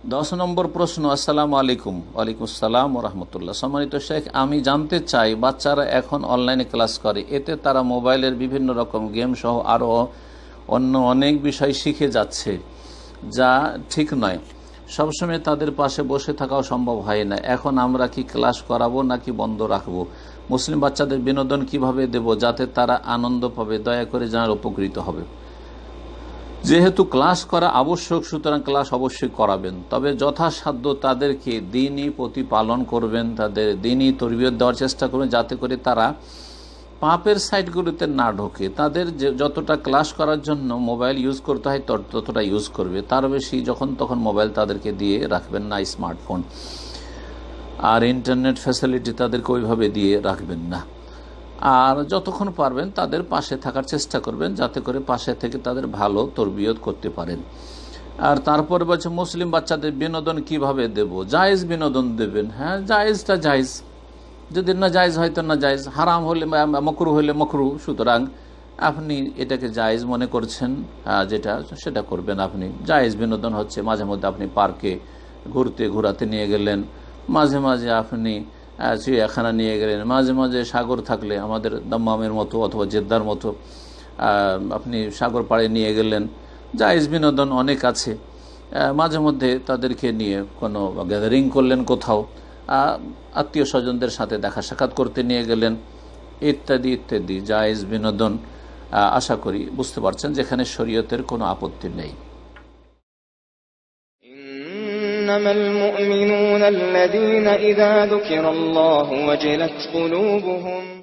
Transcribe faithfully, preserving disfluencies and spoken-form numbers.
দশ নম্বর প্রশ্ন। আসসালামু আলাইকুম। ওয়ালাইকুম আসসালাম ওয়া রাহমাতুল্লাহ। সম্মানিত শেখ, আমি জানতে চাই বাচ্চারা এখন অনলাইনে ক্লাস করে, এতে তারা মোবাইলের বিভিন্ন রকম গেম সহ আরও অন্য অনেক বিষয় শিখে যাচ্ছে, যা ঠিক নয়। সবসময় তাদের পাশে বসে থাকাও সম্ভব হয় না। এখন আমরা কি ক্লাস করাবো নাকি বন্ধ রাখবো? মুসলিম বাচ্চাদের বিনোদন কিভাবে দেব যাতে তারা আনন্দ পাবে? দয়া করে জানার উপকৃত হবে। যেহেতু ক্লাস করা আবশ্যক, সুতরাং ক্লাস অবশ্যই করাবেন, তবে যথাসাধ্য তাদেরকে দিনই প্রতিপালন করবেন, তাদের দিনই তরবিয়ত দেওয়ার চেষ্টা করবেন, যাতে করে তারা পাপের সাইটগুলিতে না ঢোকে। তাদের যে যতটা ক্লাস করার জন্য মোবাইল ইউজ করতে হয় ততটা ইউজ করবে, তার বেশি যখন তখন মোবাইল তাদেরকে দিয়ে রাখবেন না, স্মার্টফোন আর ইন্টারনেট ফ্যাসিলিটি তাদেরকে ওইভাবে দিয়ে রাখবেন না। আর যতক্ষণ পারবেন তাদের পাশে থাকার চেষ্টা করবেন, যাতে করে পাশে থেকে তাদের ভালো তরবিয়ত করতে পারেন। আর তারপরে বলছে মুসলিম বাচ্চাদের বিনোদন কিভাবে দেব? জায়েজ বিনোদন দেবেন। হ্যাঁ, জায়েজটা জায়েজ, যদি না জায়েজ হয় তো না জায়েজ, হারাম হলে মকরু হলে মকরু, সুতরাং আপনি এটাকে জায়েজ মনে করছেন, যেটা সেটা করবেন। আপনি জায়েজ বিনোদন হচ্ছে মাঝে মধ্যে আপনি পার্কে ঘুরতে ঘোরাতে নিয়ে গেলেন, মাঝে মাঝে আপনি চিড়িয়াখানা নিয়ে গেলেন, মাঝে মাঝে সাগর থাকলে আমাদের দাম্মামের মতো অথবা জেদ্দার মতো আপনি সাগর পাড়ে নিয়ে গেলেন। জায়েজ বিনোদন অনেক আছে। মাঝে মধ্যে তাদেরকে নিয়ে কোনো গ্যাদারিং করলেন, কোথাও আত্মীয় স্বজনদের সাথে দেখা সাক্ষাৎ করতে নিয়ে গেলেন, ইত্যাদি ইত্যাদি জায়েজ বিনোদন। আশা করি বুঝতে পারছেন যেখানে শরীয়তের কোনো আপত্তি নেই। ইন্নামাল মুমিনুনা আল্লাযীনা ইযা যুকিরাল্লাহু ওয়াজিলাত কুলুবুহুম